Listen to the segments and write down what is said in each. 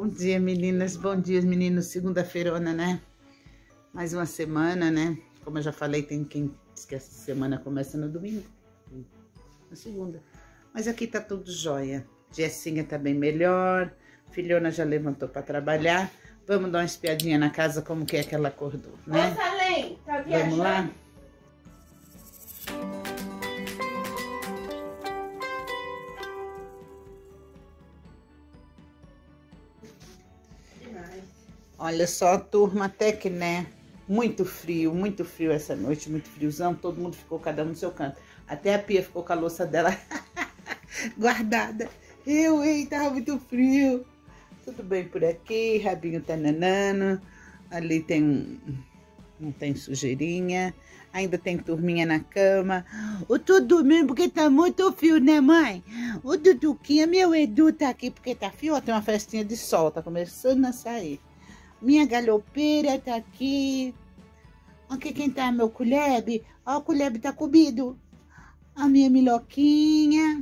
Bom dia, meninas. Bom dia, meninos. Segunda-feirona, né? Mais uma semana, né? Como eu já falei, tem quem diz que essa semana começa no domingo. Na segunda. Mas aqui tá tudo jóia. Jessinha tá bem melhor. Filhona já levantou pra trabalhar. Vamos dar uma espiadinha na casa, como que é que ela acordou, né? Ô, Salém, tá viajando? Vamos lá? Olha só, turma, até que, né? Muito frio essa noite, muito friozão. Todo mundo ficou cada um no seu canto. Até a Pia ficou com a louça dela guardada. Tava muito frio. Tudo bem por aqui, Rabinho tá nanando. Ali tem não tem sujeirinha. Ainda tem turminha na cama. Eu tô dormindo porque tá muito frio, né, mãe? O Duduquinha, meu Edu tá aqui porque tá frio. Ó, tem uma festinha de sol, tá começando a sair. Minha galopeira tá aqui. Aqui quem tá, meu Culebe? Ó, o Culebe tá comido. A minha miloquinha.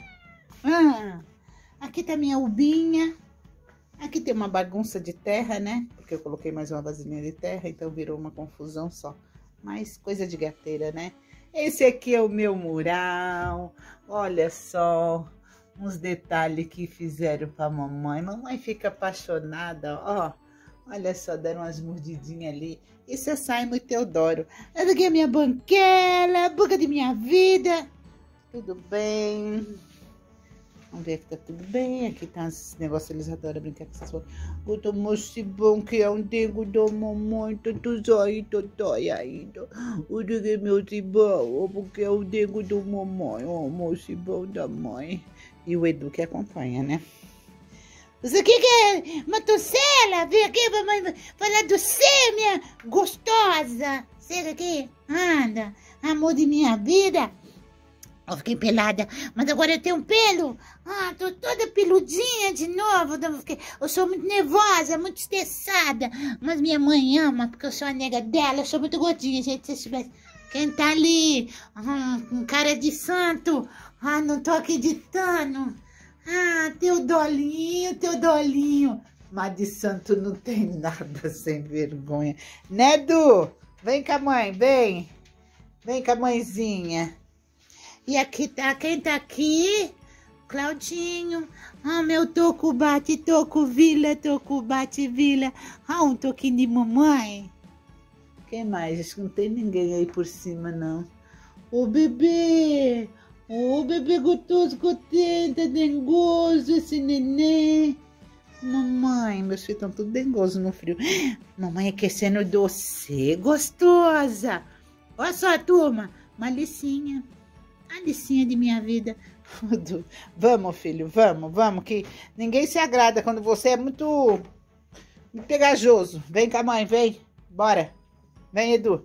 Aqui tá minha ubinha. Aqui tem uma bagunça de terra, né? Porque eu coloquei mais uma vasilhinha de terra, então virou uma confusão só. Mas coisa de gateira, né? Esse aqui é o meu mural. Olha só uns detalhes que fizeram pra mamãe. Mamãe fica apaixonada, ó. Olha só, deram umas mordidinhas ali. Isso é Simon e Teodoro. Essa aqui é a minha banquela, a boca de minha vida. Tudo bem. Vamos ver que tá tudo bem. Aqui tá esse negócio, eles adoram brincar com essas coisas. Guto moço bom que é um dengo da mamãe. Tanto zóio, totói ainda. O dengo é meu cibão, porque é o dengo da mamãe. Ó, moço bom da mãe. E o Edu que acompanha, né? Isso aqui que é Matucela, vem aqui pra mãe falar do você, minha gostosa. Chega aqui, anda, amor de minha vida. Eu fiquei pelada, mas agora eu tenho um pelo. Tô toda peludinha de novo. Eu sou muito nervosa, muito estressada. Mas minha mãe ama, porque eu sou a nega dela. Eu sou muito gordinha, gente. Se tivesse... Quem tá ali? Com cara de santo. Não tô acreditando. Teu dolinho. Mas de santo não tem nada, sem vergonha. Né, Edu? Vem com a mãe, vem. Vem com a mãezinha. E aqui tá, quem tá aqui? Claudinho. Meu toco bate, toco vila, toco bate vila. Um toquinho de mamãe. Quem mais? Acho que não tem ninguém aí por cima, não. Ô, bebê. Ô, bebê gostoso, contenta, dengoso, esse neném. Mamãe, meus filhos estão tudo dengosos no frio. Mamãe aquecendo doce, gostosa. Olha só, turma, uma licinha. A licinha de minha vida. Vamos, filho, vamos, que ninguém se agrada quando você é muito pegajoso. Vem com a mãe, vem. Bora. Vem, Edu.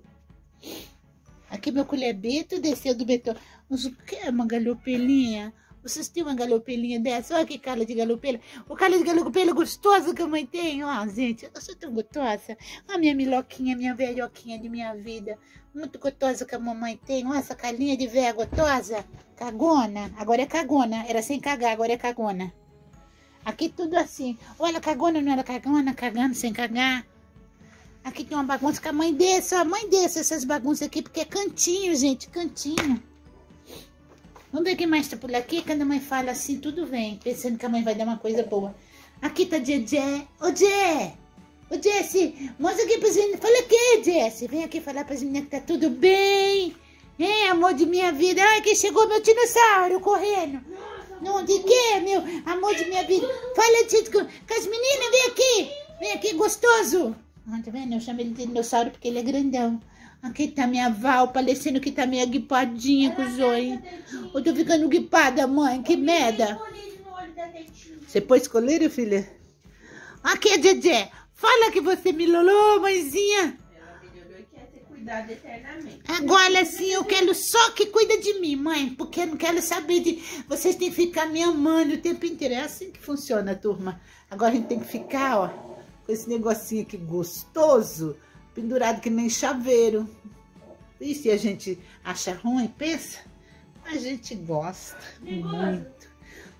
Aqui meu culebito desceu do betão. Mas o que é uma galopelinha? Vocês têm uma galopelinha dessa? Olha que cara de galopela. O cara de galopela gostoso que a mãe tem. Gente, eu sou tão gostosa. Minha miloquinha, minha velhoquinha de minha vida. Muito gostosa que a mamãe tem. Olha essa carinha de velha gostosa. Cagona. Agora é cagona. Era sem cagar, agora é cagona. Aqui tudo assim. Olha, cagona não era cagona, cagando sem cagar. Aqui tem uma bagunça que a mãe desce. A mãe desce essas bagunças aqui, porque é cantinho, gente, cantinho. Vamos ver quem mais tá por aqui. Quando a mãe fala assim, tudo vem. Pensando que a mãe vai dar uma coisa boa. Aqui tá Jé. Ô, Jé. Ô, Jessie, mostra aqui pras meninas. Fala aqui, Jessie. Vem aqui falar pras meninas que tá tudo bem. Amor de minha vida. Ai, que chegou meu dinossauro correndo. Não, de quê, meu amor de minha vida? Fala, Tito, com as meninas. Vem aqui. Vem aqui, gostoso. Tá vendo? Eu chamo ele de dinossauro porque ele é grandão. Aqui tá minha Val, parecendo que tá meio guipadinha com os olhos. Eu tô ficando guipada, mãe. Que merda. Você pôs coleira, filha? Aqui, Dedé. Fala que você me lolou, mãezinha. Ela melhorou e quer ser cuidada eternamente. Agora sim, eu quero só que cuida de mim, mãe. Porque eu não quero saber de... Vocês têm que ficar me amando o tempo inteiro. É assim que funciona, turma. Agora a gente tem que ficar, ó, com esse negocinho aqui gostoso, pendurado que nem chaveiro. E se a gente acha ruim, pensa, a gente gosta muito.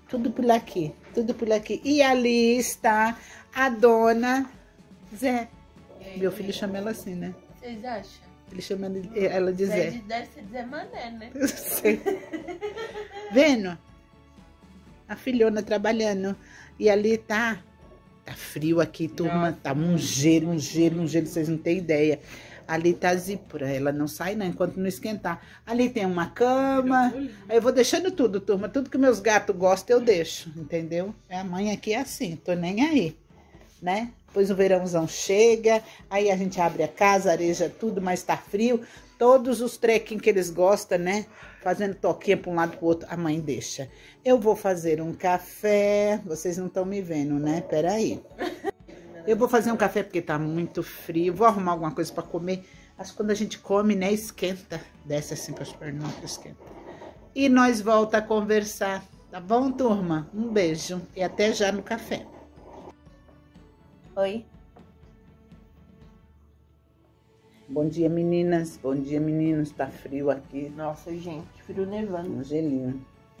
Tudo por aqui, tudo por aqui. E ali está a dona Zé. Meu filho chama ela assim, né? Vocês acham? Ele chama ela de Zé. Deve ser Zé Mané, né? Eu sei. Vendo? A filhona trabalhando. E ali tá frio aqui, turma. Nossa. Tá um gelo, vocês não têm ideia. Ali tá a Zípora, ela não sai não, enquanto não esquentar. Ali tem uma cama, aí eu vou deixando tudo, turma. Tudo que meus gatos gostam eu deixo, entendeu? A mãe aqui é assim, tô nem aí, né? Depois o verãozão chega, aí a gente abre a casa, areja tudo, mas tá frio. Todos os trequinhos que eles gostam, né? Fazendo toquinha para um lado pro outro, a mãe deixa. Eu vou fazer um café, vocês não estão me vendo, né? Peraí. Eu vou fazer um café porque tá muito frio. Vou arrumar alguma coisa para comer. Acho que quando a gente come, né, esquenta. Desce assim para as pernas, esquenta. E nós volta a conversar, tá bom, turma? Um beijo e até já no café. Oi. Bom dia, meninas. Bom dia, meninos. Tá frio aqui. Nossa, gente, frio nevando. Um gelinho.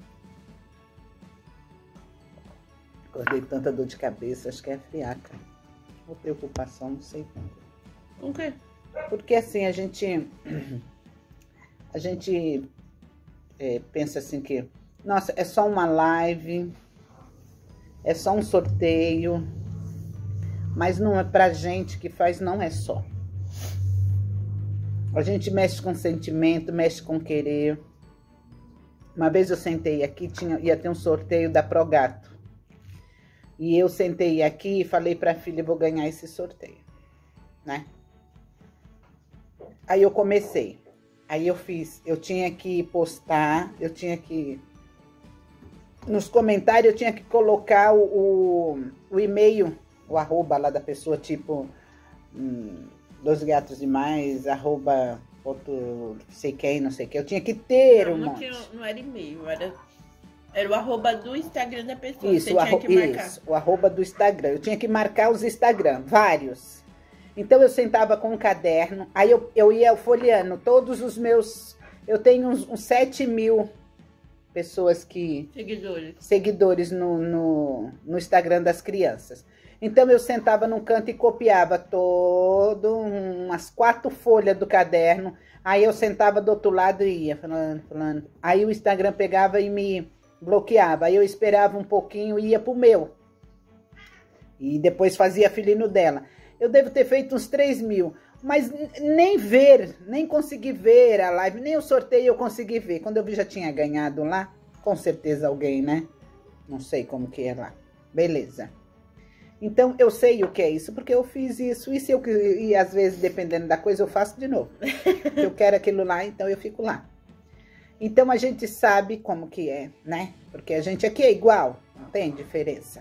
Acordei tanta dor de cabeça, acho que é friaca. Ou preocupação, não sei. O quê? Porque assim, a gente pensa assim que, nossa, é só uma live, é só um sorteio, mas não é pra gente que faz, não é só. A gente mexe com sentimento, mexe com querer. Uma vez eu sentei aqui, ia ter um sorteio da Progato. E eu sentei aqui e falei pra filha, vou ganhar esse sorteio, né? Aí eu comecei. Aí eu tinha que postar, nos comentários eu tinha que colocar o e-mail, o arroba lá da pessoa, tipo, 2 gatos e mais, arroba, outro, sei quem, não sei quem. Eu tinha que ter um monte. Não era e-mail, era o arroba do Instagram da pessoa. Isso, você tinha que marcar. Isso, o arroba do Instagram. Eu tinha que marcar os Instagram, vários. Então eu sentava com um caderno, aí eu ia folheando todos os meus... Eu tenho uns 7.000 pessoas que... Seguidores no Instagram das crianças. Então eu sentava num canto e copiava umas 4 folhas do caderno. Aí eu sentava do outro lado e ia falando. Aí o Instagram pegava e me bloqueava. Aí eu esperava um pouquinho e ia pro meu. E depois fazia filhinho dela. Eu devo ter feito uns 3.000. Mas nem consegui ver a live, nem o sorteio eu consegui ver. Quando eu vi já tinha ganhado lá. Com certeza alguém, né? Não sei como que é lá. Beleza. Então, eu sei o que é isso, porque eu fiz isso. E às vezes, dependendo da coisa, eu faço de novo. Eu quero aquilo lá, então eu fico lá. Então, a gente sabe como que é, né? Porque a gente aqui é igual, não tem diferença.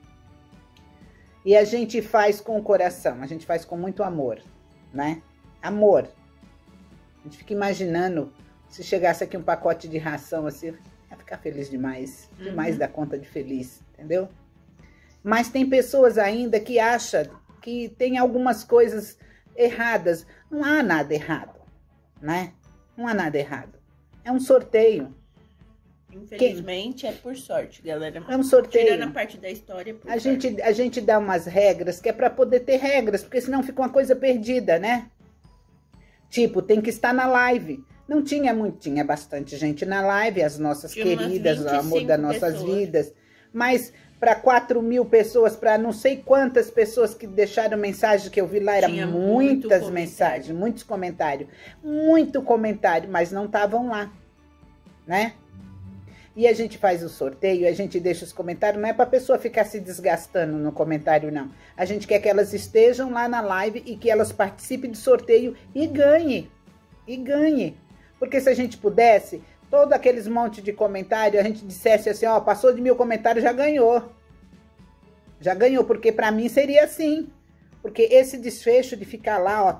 E a gente faz com o coração, a gente faz com muito amor, né? Amor. A gente fica imaginando, se chegasse aqui um pacote de ração assim, ia ficar feliz demais. Demais da conta de feliz, entendeu? Mas tem pessoas ainda que acham que tem algumas coisas erradas. Não há nada errado, né? Não há nada errado. É um sorteio. Infelizmente é por sorte, galera. É um sorteio. Tirando a parte da história, por sorte. A gente dá umas regras que é para poder ter regras, porque senão fica uma coisa perdida, né? Tipo, tem que estar na live. Não tinha muito, tinha bastante gente na live, as nossas queridas, o amor das nossas vidas. Mas para 4.000 pessoas, para não sei quantas pessoas que deixaram mensagem que eu vi lá, eram muitas mensagens, muitos comentários. Muito comentário, mas não estavam lá, né? E a gente faz o sorteio, a gente deixa os comentários, não é para a pessoa ficar se desgastando no comentário, não. A gente quer que elas estejam lá na live e que elas participem do sorteio e ganhem. E ganhem. Porque se a gente pudesse, todo aqueles monte de comentário, a gente dissesse assim, ó, passou de 1.000 comentários, já ganhou. Já ganhou, porque para mim seria assim. Porque esse desfecho de ficar lá, ó,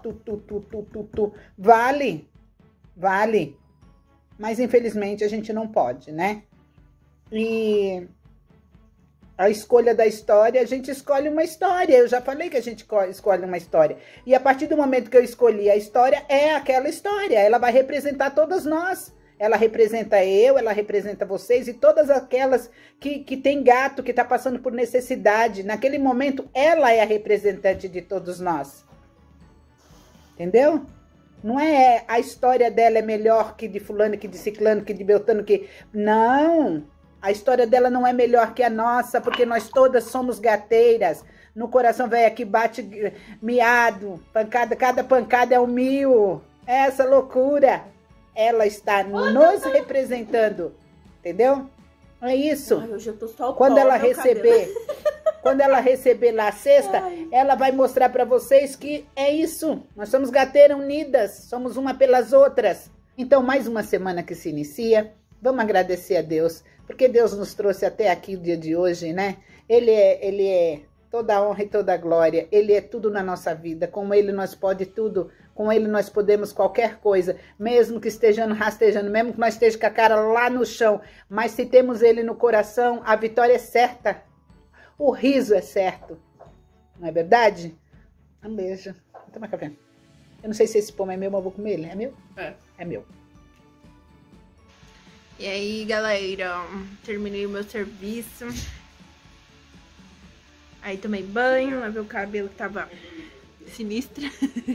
vale. Vale. Mas, infelizmente, a gente não pode, né? E a escolha da história, a gente escolhe uma história. Eu já falei que a gente escolhe uma história. E a partir do momento que eu escolhi a história, é aquela história. Ela vai representar todas nós. Ela representa eu, ela representa vocês e todas aquelas que tem gato, que tá passando por necessidade. Naquele momento, ela é a representante de todos nós. Entendeu? Não é a história dela é melhor que de fulano, que de ciclano, que de beltano, que... Não! A história dela não é melhor que a nossa, porque nós todas somos gateiras. No coração, velho, aqui bate miado, pancada, cada pancada é 1.000. É essa loucura. Ela está nos representando, entendeu? É isso. Ai, hoje eu tô só o quando pó, ela meu receber, quando ela receber lá a cesta, Ai. ela vai mostrar para vocês que é isso. Nós somos gateiras unidas, somos uma pelas outras. Então, mais uma semana que se inicia. Vamos agradecer a Deus, porque Deus nos trouxe até aqui o dia de hoje, né? Ele é toda a honra e toda a glória. Ele é tudo na nossa vida. Com Ele nós pode tudo. Com Ele nós podemos qualquer coisa. Mesmo que estejando rastejando, mesmo que nós estejamos com a cara lá no chão. Mas se temos Ele no coração, a vitória é certa. O riso é certo. Não é verdade? Um beijo. Toma café. Eu não sei se esse pão é meu, mas eu vou comer ele. É meu? É. É meu. E aí, galera, terminei o meu serviço. Aí tomei banho, lavei o cabelo que tava sinistra.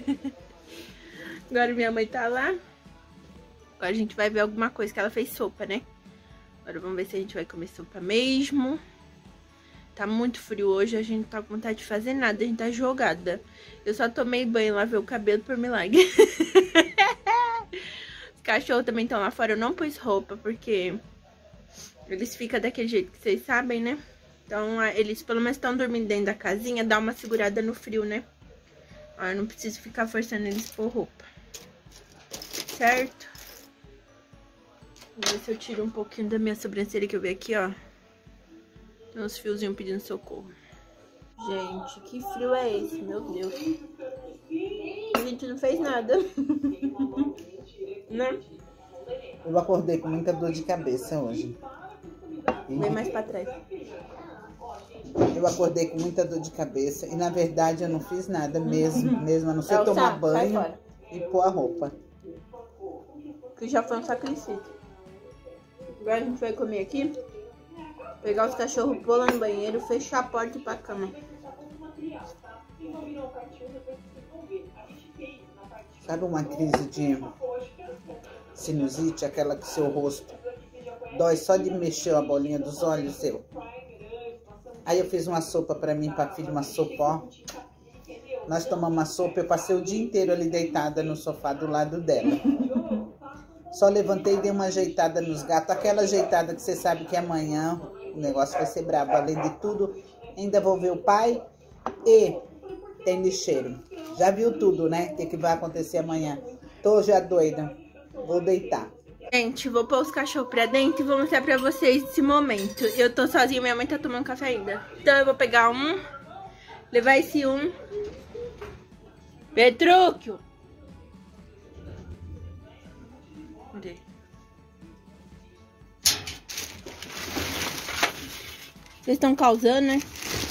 Agora minha mãe tá lá. Agora a gente vai ver alguma coisa, que ela fez sopa, né? Agora vamos ver se a gente vai comer sopa mesmo. Tá muito frio hoje, a gente não tá com vontade de fazer nada, a gente tá jogada. Eu só tomei banho, lavei o cabelo por milagre. Os cachorros também estão lá fora, eu não pus roupa, porque eles ficam daquele jeito que vocês sabem, né? Então, eles pelo menos estão dormindo dentro da casinha, dá uma segurada no frio, né? Eu não preciso ficar forçando eles por roupa. Certo? Vou ver se eu tiro um pouquinho da minha sobrancelha que eu vi aqui, ó. Tem uns fiozinhos pedindo socorro. Gente, que frio é esse? Meu Deus. A gente não fez nada. Né? Eu acordei com muita dor de cabeça hoje. Vem mais pra trás. Eu acordei com muita dor de cabeça e, na verdade, eu não fiz nada mesmo, a não ser tomar banho e pôr a roupa. Que já foi um sacrifício. Agora a gente vai comer aqui, pegar os cachorros, pôr lá no banheiro, fechar a porta e ir pra cama. Sabe uma crise de sinusite, aquela que seu rosto dói só de mexer a bolinha dos olhos seu? Aí eu fiz uma sopa pra mim, pra filha, uma sopa, ó. Nós tomamos uma sopa, eu passei o dia inteiro ali deitada no sofá do lado dela. Só levantei e dei uma ajeitada nos gatos, aquela ajeitada que você sabe que amanhã o negócio vai ser brabo. Além de tudo, ainda vou ver o pai e tem lixeiro. Já viu tudo, né? O que vai acontecer amanhã. Tô já doida. Vou deitar. Gente, vou pôr os cachorros pra dentro e vou mostrar pra vocês esse momento. Eu tô sozinha, minha mãe tá tomando café ainda. Então eu vou pegar um, levar esse um. Petrúquio! Cadê? Vocês estão causando, né?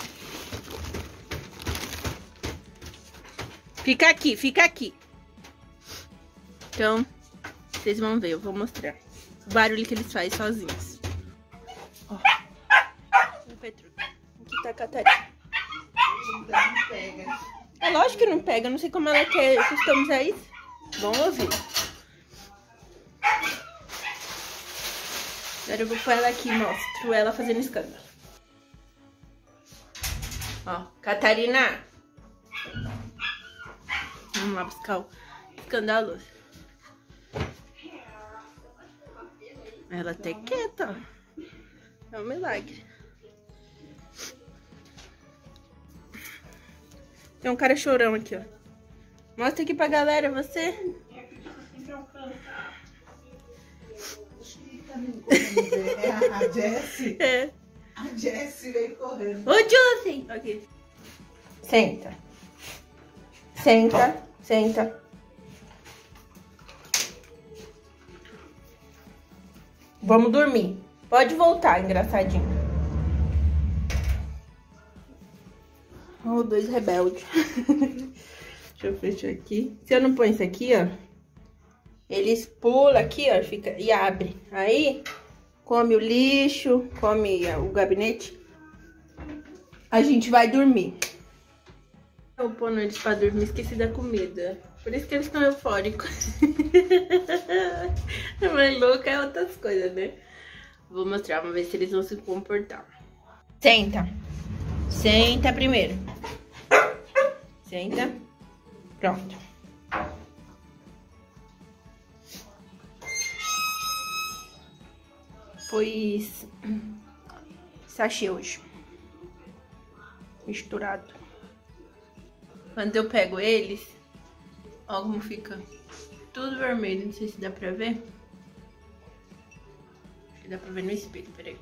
Fica aqui, fica aqui. Então, vocês vão ver, eu vou mostrar o barulho que eles fazem sozinhos. Ó. O Petrúquio. Aqui tá a Catarina. Não pega. É lógico que não pega, não sei como ela quer customizar isso. Vamos ouvir. Agora eu vou pôr ela aqui e mostro ela fazendo escândalo. Ó, Catarina. Vamos lá buscar o escandaloso. Ela até quieta, ó. É um milagre. Tem um cara chorão aqui, ó. Mostra aqui pra galera, você. É a Jessie. É. A Jessie veio correndo. Ô, Jussi! Aqui. Senta. Senta, senta. Vamos dormir. Pode voltar, engraçadinho. Oh, dois rebeldes. Deixa eu fechar aqui. Se eu não pôr isso aqui, ó, Eles pulam aqui, ó, fica, e abre. Aí, come o lixo, come o gabinete. A gente vai dormir. Eu pondo eles pra dormir, esqueci da comida. Por isso que eles estão eufóricos. Mas louca é outras coisas, né? Vou mostrar, vamos ver se eles vão se comportar. Senta. Senta primeiro. Senta. Pronto. Pus sachê hoje. Misturado. Quando eu pego eles, ó como fica tudo vermelho. Não sei se dá pra ver. Acho que dá pra ver no espelho, peraí.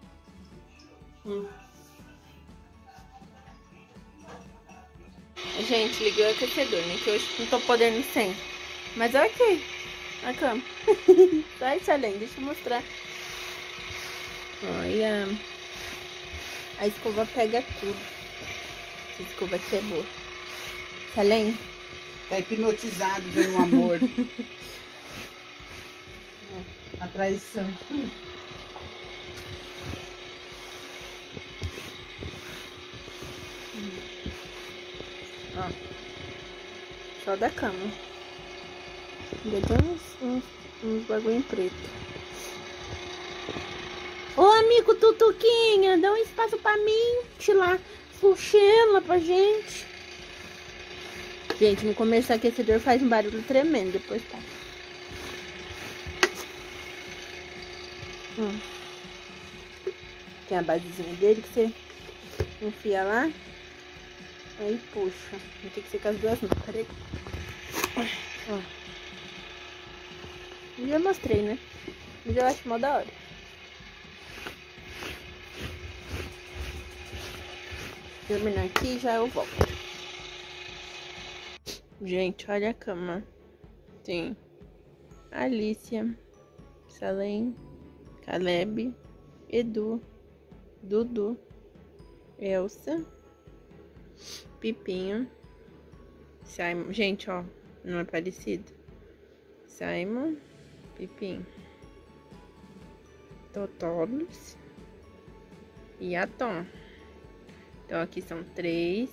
Gente, liguei o aquecedor, né? Que hoje não tô podendo sem. Mas olha aqui, a cama. Vai, Salém, deixa eu mostrar. Olha. A escova pega tudo. Essa escova aqui é boa. Salém? Tá hipnotizado pelo amor. A traição. Ó. Só da cama. Ainda tem uns bagulho preto. Ô, amigo Tutuquinha, dá um espaço pra mim. Tirar sushela pra gente. Gente, no começo o aquecedor faz um barulho tremendo, depois tá. Tem a basezinha dele que você enfia lá. Aí puxa. Vai ter que ser com as duas mãos. Peraí. Ó. Eu já mostrei, né? Mas eu acho mó da hora. Terminar aqui já eu volto. Gente, olha a cama. Tem Alicia, Salém, Caleb, Edu, Dudu, Elsa, Pipinho, Simon. Gente, ó, não é parecido. Simon, Pipinho, Totolos e a Tom. Então aqui são 3,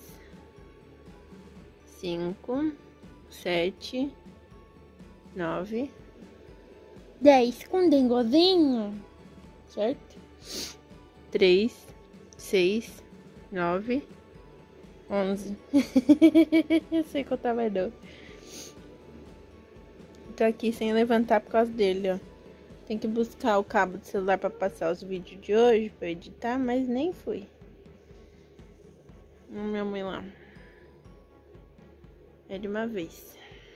5, 7, 9, 10 com dengozinho, certo? 3, 6, 9, 11. Eu sei que eu tava doido. Tô aqui sem levantar por causa dele, ó. Tem que buscar o cabo do celular pra passar os vídeos de hoje, pra editar, mas nem fui. Minha mãe lá. É de uma vez.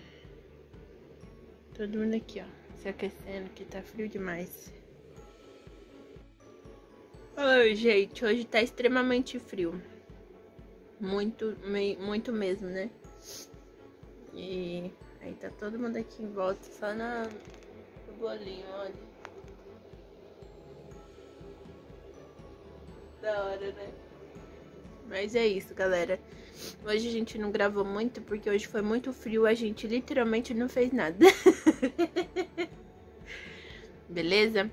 Todo mundo aqui, ó. Se aquecendo, que tá frio demais. Oi, gente. Hoje tá extremamente frio. Muito mesmo, né? E aí tá todo mundo aqui em volta, só no bolinho, olha. Da hora, né? Mas é isso, galera. Hoje a gente não gravou muito, porque hoje foi muito frio. A gente literalmente não fez nada. Beleza?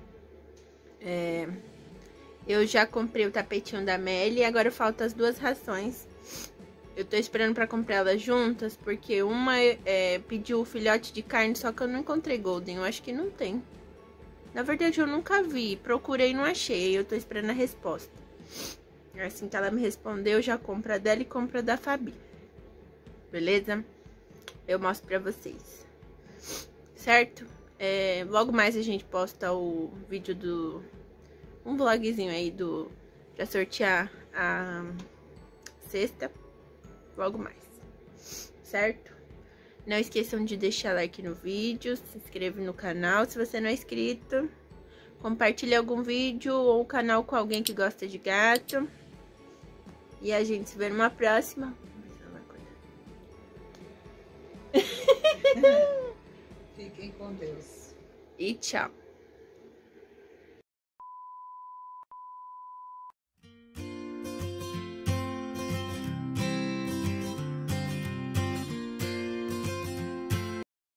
Eu já comprei o tapetinho da Melly. Agora faltam as 2 rações. Eu tô esperando pra comprar elas juntas, porque uma pediu o filhote de carne, só que eu não encontrei Golden. Eu acho que não tem. Na verdade, eu nunca vi. Procurei e não achei. Eu tô esperando a resposta. Assim que ela me responder, eu já compro a dela e compro a da Fabi. Beleza? Eu mostro pra vocês. Certo? Logo mais a gente posta o vídeo do... um vlogzinho aí pra sortear a cesta. Logo mais. Certo? Não esqueçam de deixar like no vídeo, se inscreve no canal se você não é inscrito. Compartilhe algum vídeo ou o canal com alguém que gosta de gato. E a gente se vê numa próxima. Fiquem com Deus. E tchau.